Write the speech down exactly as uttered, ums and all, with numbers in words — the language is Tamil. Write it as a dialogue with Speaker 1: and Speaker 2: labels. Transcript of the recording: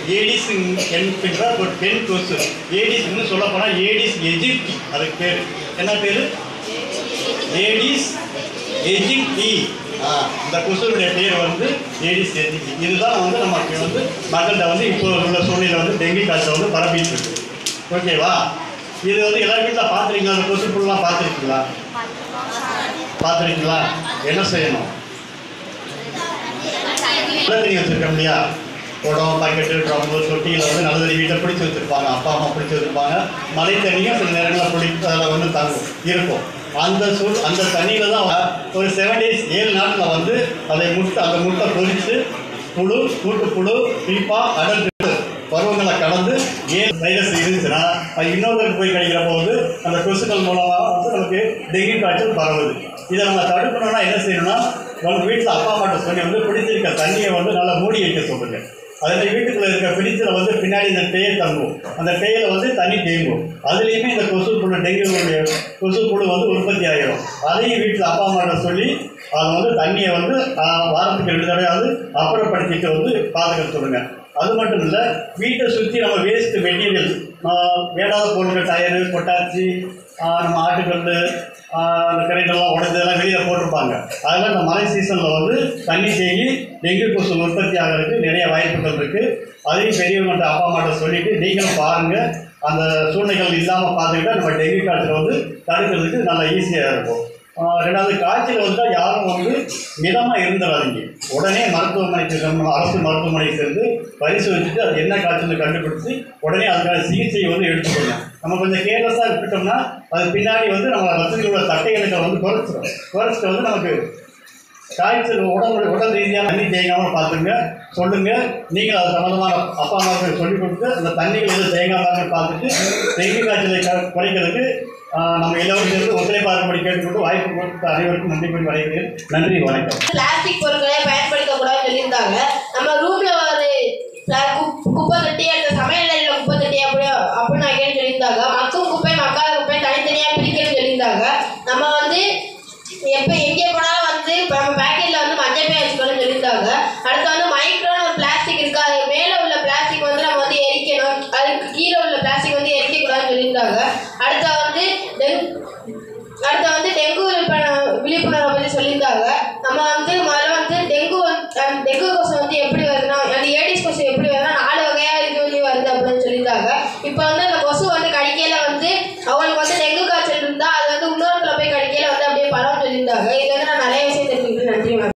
Speaker 1: ஏடிஸ் என்கின்ற ஒரு பெண் கொசு. ஏடிஸ்ன்னு சொல்ல போனால் ஏடிஸ் எஜிப்டி அதுக்கு பேர். என்ன பேர்? Aedes aegypti. இந்த கொசுனுடைய பேர் வந்து ஏடிஸ் எஜிப்டி. இதுதான் வந்து நமக்கு வந்து மக்கள்கிட்ட வந்து இப்போ உள்ள சூழ்நிலை வந்து டெங்கு காய்ச்சல் வந்து பரப்பிட்டு இருக்கு. ஓகேவா? இது வந்து எல்லா வீட்டில் பார்த்துருக்கீங்களா? அந்த கொசு புல்லாம் பார்த்துருக்கீங்களா? பார்த்துருக்கீங்களா? என்ன செய்யணும்? நல்ல தண்ணி வச்சுருக்கோம் இல்லையா? குடம், பக்கெட்டு, ட்ரம்பு, தொட்டியில் வந்து நல்ல தண்ணி வீட்டை பிடிச்சி வச்சுருப்பாங்க. அப்பா அம்மா பிடிச்சி வச்சுருப்பாங்க. மழை தண்ணியும் சில நேரங்களில் பிடி அதில் வந்து தங்கும் இருக்கும். அந்த சூழ் அந்த தண்ணியில் தான் ஒரு செவன் டேஸ் ஏழு நாட்டில் வந்து அதை முட்டை அந்த முட்டை பொரித்து புழு, கூட்டு புழு, பீப்பா, அடல் பருவங்களை கடந்து ஏன் வைரஸ் இருந்துச்சுன்னா அது இன்னொருத்தருக்கு போய் கிடைக்கிற போது அந்த கொசுக்கள் மூலமாக வந்து நமக்கு டெங்கு காய்ச்சல் பரவுது. இதை நம்ம தடுக்கணும்னா என்ன செய்யணும்னா, உங்கள் வீட்டில் அப்பா அம்மாட்ட சொல்லி வந்து பிடிச்சிருக்க தண்ணியை வந்து நல்லா மூடி வைக்க சொல்லுங்க. அதில் வீட்டுக்குள்ளே இருக்க பிடிச்சில் வந்து பின்னாடி இந்த டேயை தங்கும். அந்த டேயில் வந்து தண்ணி தேங்கும். அதுலேயுமே இந்த கொசு புழு டெங்குடைய கொசு புழு வந்து உற்பத்தி ஆகிடும். அதையும் வீட்டில் அப்பா அம்மாட்ட சொல்லி அதை வந்து தண்ணியை வந்து வாரத்துக்கு ரெண்டு தடவையாவது அப்புறப்படுத்திட்டு வந்து பாதுகாக்க சொல்லுங்கள். அது மட்டும் இல்லை, வீட்டை சுற்றி நம்ம வேஸ்ட்டு மெட்டீரியல் வேண்டாத பொருட்கள், டயரு, கொட்டாச்சி, நம்ம ஆட்டுக்கல், அந்த கரெண்டெல்லாம் உடஞ்சதெல்லாம் வெளியில் போட்டிருப்பாங்க. அதெல்லாம் இந்த மழை சீசனில் வந்து தண்ணி தேங்கி டெங்கு கொசு உற்பத்தி ஆகிறதுக்கு நிறைய வாய்ப்புகள் இருக்குது. அதையும் பெரியவங்கள்ட்ட அப்பா அம்மாட்ட சொல்லிவிட்டு நீங்களும் பாருங்கள். அந்த சூழ்நிலைகள் இல்லாமல் பார்த்துக்கிட்டா நம்ம டெங்கு காய்ச்சல் வந்து தடுக்கிறதுக்கு நல்லா ஈஸியாக இருக்கும். ரெண்டாவது, காய்ச்சல் வந்தால் யாரும் வந்து மிதமாக இருந்துடாதீங்க. உடனே மருத்துவமனைக்கு அரசு மருத்துவமனைக்கு சேர்ந்து பரிசோதிச்சுட்டு அது என்ன காய்ச்சல்னு கண்டுபிடிச்சி உடனே அதுக்கான சிகிச்சையை வந்து எடுத்துக்கணும். நம்ம கொஞ்சம் கேர்லெஸ்ஸாக விட்டுட்டோம்னா அது பின்னாடி வந்து நம்ம ரத்தத்தில் உள்ள தட்டைகளுக்கு வந்து குறைச்சிடும். குறைச்சிட்டு வந்து நமக்கு காய்ச்சல் உடம்பு உடல் ரீதியாக தண்ணி தேங்காமல் பார்த்துங்க சொல்லுங்கள். நீங்கள் அது சம்மந்தமான அப்பா அம்மாவுக்கு சொல்லிக் கொடுத்து அந்த தண்ணிகள் வந்து தேங்காமல் பார்த்துட்டு டெங்கு காய்ச்சலை குறைக்கிறதுக்கு நம்ம எல்லோரும் சேர்ந்து ஒத்துழைப்பாகும்படி கேட்டுக்கொண்டு வாய்ப்பு கொடுத்த அனைவருக்கும் நன்றி கூறி வரைகிறேன். நன்றி, வணக்கம்.
Speaker 2: பிளாஸ்டிக் பொருட்களை பயன்படுத்தக்கூடாதுன்னு சொல்லியிருந்தாங்க. நம்ம ரூம்ல ஒரு குப்பை தட்டி அந்த சமையல் அறையில் குப்பை தட்டி அப்படி அப்படின்னு நான் சொல்லியிருந்தாங்க. மக்கும் குப்பை மக்காத குப்பை தனித்தனியாக பிரிக்கணும்னு சொல்லியிருந்தாங்க. நம்ம வந்து எப்போ எங்கே போனாலும் வந்து நம்ம பேக்கெட்டில் வந்து மஞ்சள் பை வச்சுக்கணும்னு சொல்லியிருந்தாங்க. அடுத்து வந்து மைக்ரோன்னு ஒரு பிளாஸ்டிக் இருக்குது. அது மேலே உள்ள பிளாஸ்டிக் வந்து நம்ம வந்து எரிக்கணும். அதுக்கு கீழே உள்ள பிளாஸ்டிக் வந்து எரிக்கக்கூடாதுன்னு சொல்லியிருந்தாங்க.